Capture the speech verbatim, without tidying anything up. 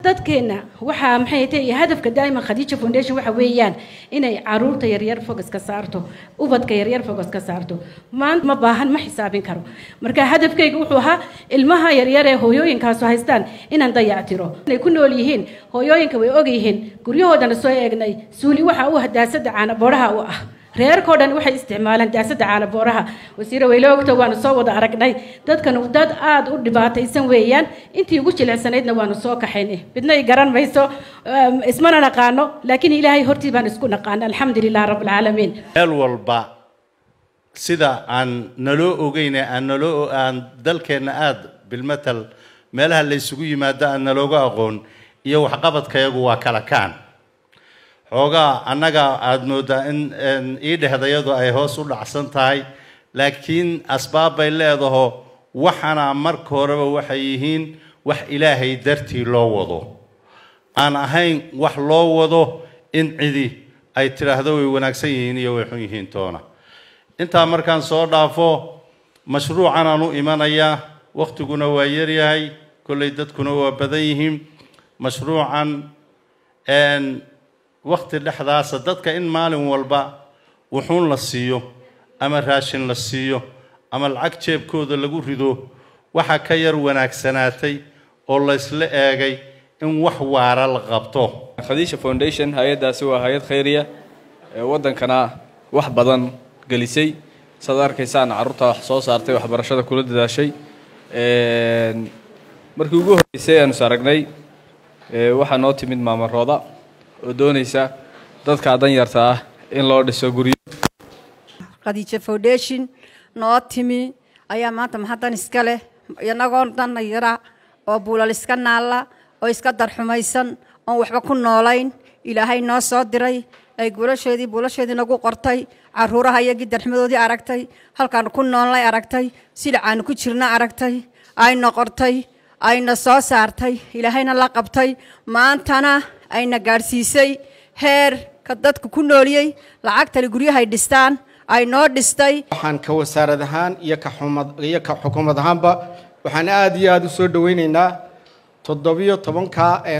dadkeena waxa maxay tahay hadafka daaima Khadija Foundation waxa weeyaan inay caruurta yar yar focus ka saarto ubadka yar yar focus ka saarto maanta ma baahan ma xisaabin karo marka hadafkaygu wuxuu ahaa ilmaha yar yar ee hooyooyinkaas haystaan inaan dayactiro inay ku nool yihiin hooyooyinka way og yihiin guryahoodana soo eegnay suuli waxa uu hadaasada caana booraha u ah reerkoo dhan waxay isticmaalaan daasada caana booraha wasiir weyloogta waanu soo wada aragnay dadkan dad aad u dhibaataysan weeyaan intii ugu jilecsanaydna waanu soo kaxaynay midna garan mayso ismana naqaano laakiin ilaahay hortii baan isku naqaan alxamdulillah rabbil alamin meel walba sida aan naloo ogeyn aan naloo aan dalkeena aad bilmatal meelaha la isugu yimaado aan nalooga aqoon iyo wax qabadkayagu waa kala kaan xoogaa annaga aad moodaa in ii dhexdayadu ay hoos u dhacsan tahay laakiin asbaab bay leedahay waxana marka horeba waxay yihiin wax ilaahay dartii loo wado aan ahayn wax loo wado in cidi ay tiraahdo way wanaagsan yihiin iyo way xun yihiin toona inta markaan soo dhaafo mashruucan aanu imanaya waqtiguna waa yar yahay kulay dadkuna waa badan yihiin mashruucan een waqti dhexdaas dadka in maalin walba wuxuun la siiyo ama raashin la siiyo ama lacag jeebkooda lagu rido waxa ka yar wanaagsanaatay oo la isla eegay in wax waara la qabto Khadija Foundation hay'adaasi waa hay'ad khayriya ee wadankana wax badan galisay sadarkaysaan caruurta wax soo saartay waxbarashada kula dadaashay ee markii ugu horeysay aan saragnay ee waxa noo timid maama Rooda oo doonaysa dadka adan yarta ah in loo dhiso guriyo Khadija Foundation noo timi ayaa maanta maxadan iska leh yanagoo dan yara oo buulal iska naala oo iska darxumaysan oo waxba ku noolayn ilaahay noo soo diray ay guulasheedii buulasheedii nagu qortay caruuraha iyagii darxumadoodii aragtay halkaan ku noolay aragtay silacaan ku jirna aragtay ay noqortay ayna soo saartay ilaahayna la qabtay maantana ayna gaarsiisay heer ka dadku ku nooliyay lacagta guryaha ay dhistaan ay noo dhistay waxaan ka wasaarad ahaan iyo ka xumad iyo ka xukuumad ahaanba waxaan aad iyo aad u soo dhaweynaynaa toddoba iyo toban ka